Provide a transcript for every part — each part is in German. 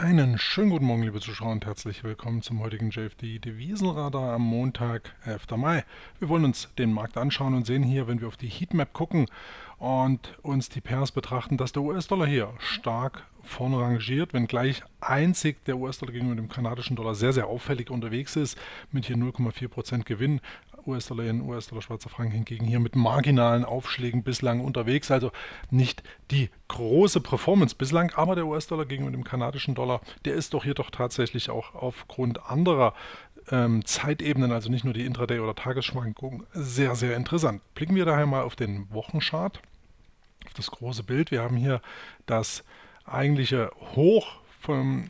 Einen schönen guten Morgen, liebe Zuschauer, und herzlich willkommen zum heutigen JFD Devisenradar am Montag, 11. Mai. Wir wollen uns den Markt anschauen und sehen hier, wenn wir auf die Heatmap gucken und uns die Pairs betrachten, dass der US-Dollar hier stark vorne rangiert, wenngleich einzig der US-Dollar gegenüber dem kanadischen Dollar sehr, sehr auffällig unterwegs ist, mit hier 0,4% Gewinn. US-Dollar in US-Dollar, Schweizer Franken hingegen hier mit marginalen Aufschlägen bislang unterwegs, also nicht die große Performance bislang, aber der US-Dollar gegenüber dem kanadischen Dollar, der ist doch hier doch tatsächlich auch aufgrund anderer Zeitebenen, also nicht nur die Intraday- oder Tagesschwankungen, sehr, sehr interessant. Blicken wir daher mal auf den Wochenchart, auf das große Bild. Wir haben hier das eigentliche Hoch von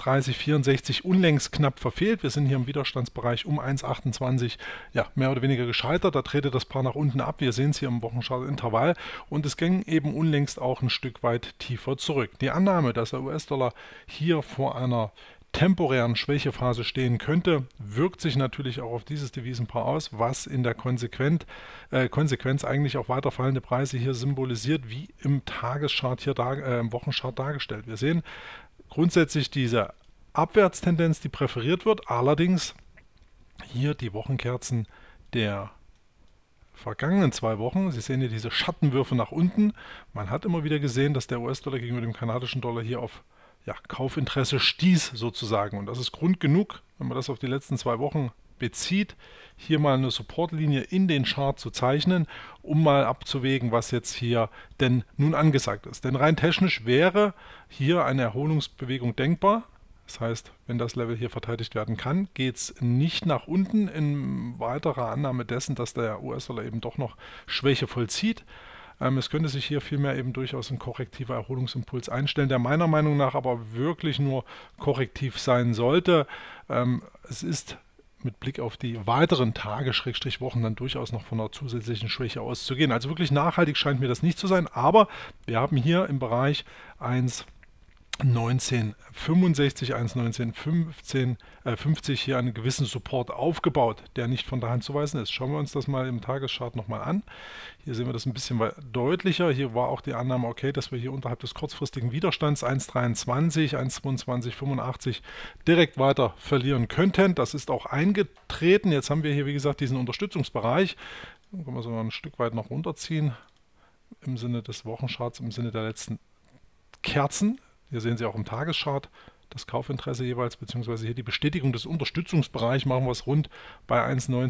1,3064 unlängst knapp verfehlt. Wir sind hier im Widerstandsbereich um 1,28 ja, mehr oder weniger gescheitert. Da trete das Paar nach unten ab. Wir sehen es hier im Wochenchart-Intervall und es ging eben unlängst auch ein Stück weit tiefer zurück. Die Annahme, dass der US-Dollar hier vor einer temporären Schwächephase stehen könnte, wirkt sich natürlich auch auf dieses Devisenpaar aus, was in der Konsequenz eigentlich auch weiter fallende Preise hier symbolisiert, wie im Tageschart hier im Wochenchart dargestellt. Wir sehen grundsätzlich diese Abwärtstendenz, die präferiert wird, allerdings hier die Wochenkerzen der vergangenen 2 Wochen. Sie sehen hier diese Schattenwürfe nach unten. Man hat immer wieder gesehen, dass der US-Dollar gegenüber dem kanadischen Dollar hier auf Kaufinteresse stieß sozusagen. Und das ist Grund genug, wenn man das auf die letzten 2 Wochen bezieht, hier mal eine Supportlinie in den Chart zu zeichnen, um mal abzuwägen, was jetzt hier denn nun angesagt ist. Denn rein technisch wäre hier eine Erholungsbewegung denkbar. Das heißt, wenn das Level hier verteidigt werden kann, geht es nicht nach unten in weiterer Annahme dessen, dass der US-Dollar eben doch noch Schwäche vollzieht. Es könnte sich hier vielmehr eben durchaus ein korrektiver Erholungsimpuls einstellen, der meiner Meinung nach aber wirklich nur korrektiv sein sollte. Es ist mit Blick auf die weiteren Tage, Schrägstrich Wochen, dann durchaus noch von einer zusätzlichen Schwäche auszugehen. Also wirklich nachhaltig scheint mir das nicht zu sein, aber wir haben hier im Bereich 1,1965, 1,1950 hier einen gewissen Support aufgebaut, der nicht von der Hand zu weisen ist. Schauen wir uns das mal im Tageschart nochmal an. Hier sehen wir das ein bisschen deutlicher. Hier war auch die Annahme, okay, dass wir hier unterhalb des kurzfristigen Widerstands 1,23, 1,2285 direkt weiter verlieren könnten. Das ist auch eingetreten. Jetzt haben wir hier, wie gesagt, diesen Unterstützungsbereich. Dann können wir so ein Stück weit noch runterziehen im Sinne des Wochencharts, im Sinne der letzten Kerzen. Hier sehen Sie auch im Tageschart das Kaufinteresse jeweils, beziehungsweise hier die Bestätigung des Unterstützungsbereichs. Machen wir es rund bei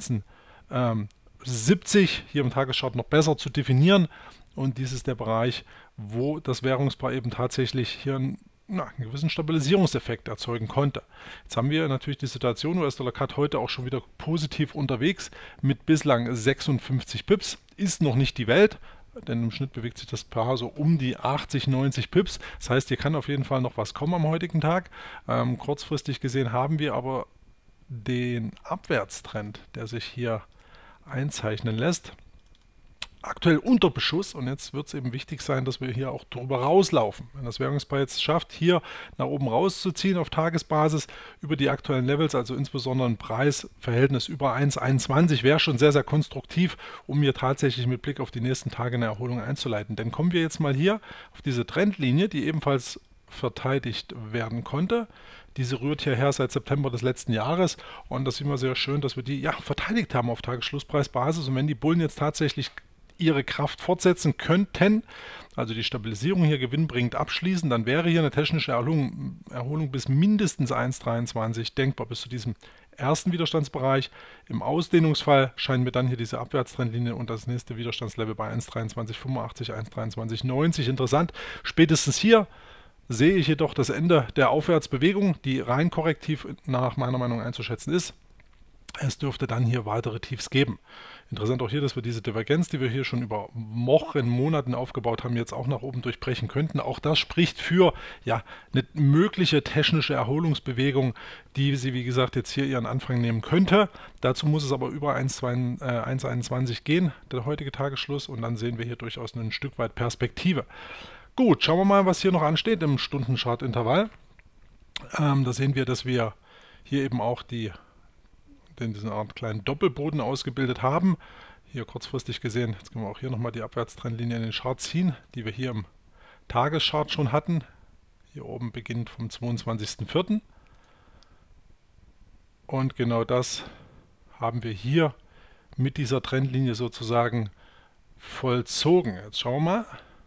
1,1970. Hier im Tageschart noch besser zu definieren. Und dies ist der Bereich, wo das Währungspaar eben tatsächlich hier einen gewissen Stabilisierungseffekt erzeugen konnte. Jetzt haben wir natürlich die Situation, US-Dollar CAD heute auch schon wieder positiv unterwegs mit bislang 56 Pips. Ist noch nicht die Welt, denn im Schnitt bewegt sich das Paar so um die 80, 90 Pips. Das heißt, hier kann auf jeden Fall noch was kommen am heutigen Tag. Kurzfristig gesehen haben wir aber den Abwärtstrend, der sich hier einzeichnen lässt, aktuell unter Beschuss, und jetzt wird es eben wichtig sein, dass wir hier auch drüber rauslaufen. Wenn das Währungspaar jetzt schafft, hier nach oben rauszuziehen auf Tagesbasis über die aktuellen Levels, also insbesondere ein Preisverhältnis über 1,21, wäre schon sehr, sehr konstruktiv, um hier tatsächlich mit Blick auf die nächsten Tage eine Erholung einzuleiten. Dann kommen wir jetzt mal hier auf diese Trendlinie, die ebenfalls verteidigt werden konnte. Diese rührt hierher seit September des letzten Jahres und das sehen wir sehr schön, dass wir die verteidigt haben auf Tagesschlusspreisbasis, und wenn die Bullen jetzt tatsächlich ihre Kraft fortsetzen könnten, also die Stabilisierung hier gewinnbringend abschließen, dann wäre hier eine technische Erholung bis mindestens 1,23 denkbar, bis zu diesem ersten Widerstandsbereich. Im Ausdehnungsfall scheint mir dann hier diese Abwärtstrendlinie und das nächste Widerstandslevel bei 1,2385, 1,2390 interessant. Spätestens hier sehe ich jedoch das Ende der Aufwärtsbewegung, die rein korrektiv nach meiner Meinung einzuschätzen ist. Es dürfte dann hier weitere Tiefs geben. Interessant auch hier, dass wir diese Divergenz, die wir hier schon über Wochen, Monaten aufgebaut haben, jetzt auch nach oben durchbrechen könnten. Auch das spricht für eine mögliche technische Erholungsbewegung, die sie, wie gesagt, jetzt hier ihren Anfang nehmen könnte. Dazu muss es aber über 1,21 gehen, der heutige Tagesschluss, und dann sehen wir hier durchaus ein Stück weit Perspektive. Gut, schauen wir mal, was hier noch ansteht im Stundenchart-Intervall. Da sehen wir, dass wir hier eben auch diesen Art kleinen Doppelboden ausgebildet haben. Hier kurzfristig gesehen, jetzt können wir auch hier nochmal die Abwärtstrendlinie in den Chart ziehen, die wir hier im Tageschart schon hatten. Hier oben beginnt vom 22.04. Und genau das haben wir hier mit dieser Trendlinie sozusagen vollzogen. Jetzt schauen wir mal.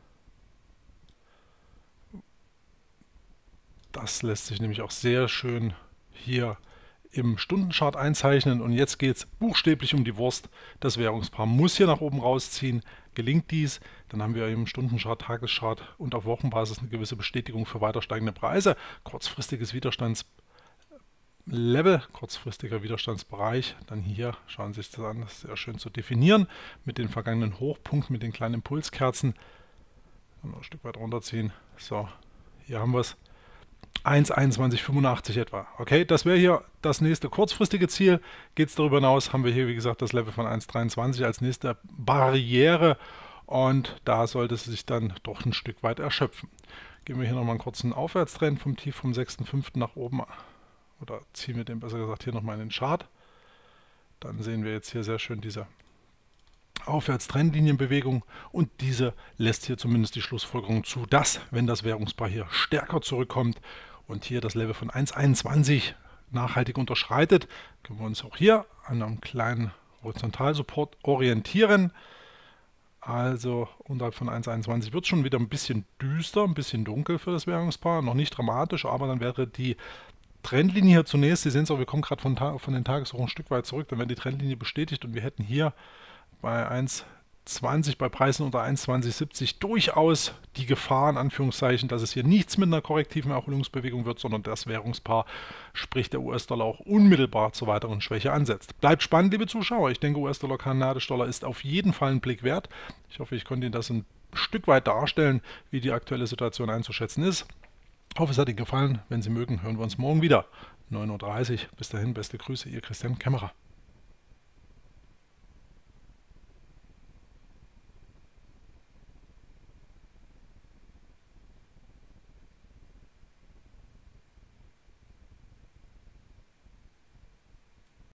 Das lässt sich nämlich auch sehr schön hier im Stundenchart einzeichnen. Und jetzt geht es buchstäblich um die Wurst. Das Währungspaar muss hier nach oben rausziehen. Gelingt dies, dann haben wir im Stundenchart, Tageschart und auf Wochenbasis eine gewisse Bestätigung für weiter steigende Preise. Kurzfristiges Widerstandslevel, kurzfristiger Widerstandsbereich. Dann hier, schauen Sie sich das an, das ist sehr schön zu definieren. Mit den vergangenen Hochpunkten, mit den kleinen Impulskerzen. Noch ein Stück weit runterziehen. So, hier haben wir es. 1,2185 etwa. Okay, das wäre hier das nächste kurzfristige Ziel. Geht es darüber hinaus, haben wir hier wie gesagt das Level von 1,23 als nächste Barriere und da sollte es sich dann doch ein Stück weit erschöpfen. Gehen wir hier nochmal einen kurzen Aufwärtstrend vom Tief vom 6.5. nach oben oder ziehen wir den besser gesagt hier nochmal in den Chart. Dann sehen wir jetzt hier sehr schön diese Aufwärtstrendlinienbewegung und diese lässt hier zumindest die Schlussfolgerung zu, dass, wenn das Währungspaar hier stärker zurückkommt und hier das Level von 1,21 nachhaltig unterschreitet, können wir uns auch hier an einem kleinen Horizontalsupport orientieren. Also unterhalb von 1,21 wird es schon wieder ein bisschen düster, ein bisschen dunkel für das Währungspaar, noch nicht dramatisch, aber dann wäre die Trendlinie hier zunächst, Sie sehen es auch, wir kommen gerade von den Tageswochen ein Stück weit zurück, dann wäre die Trendlinie bestätigt und wir hätten hier bei 1,20 bei Preisen unter 1,2070 durchaus die Gefahr, in Anführungszeichen, dass es hier nichts mit einer korrektiven Erholungsbewegung wird, sondern das Währungspaar, sprich der US-Dollar, auch unmittelbar zur weiteren Schwäche ansetzt. Bleibt spannend, liebe Zuschauer. Ich denke, US-Dollar, Kanadisch-Dollar ist auf jeden Fall ein Blick wert. Ich hoffe, ich konnte Ihnen das ein Stück weit darstellen, wie die aktuelle Situation einzuschätzen ist. Ich hoffe, es hat Ihnen gefallen. Wenn Sie mögen, hören wir uns morgen wieder. 9:30 Uhr. Bis dahin, beste Grüße, Ihr Christian Kämmerer.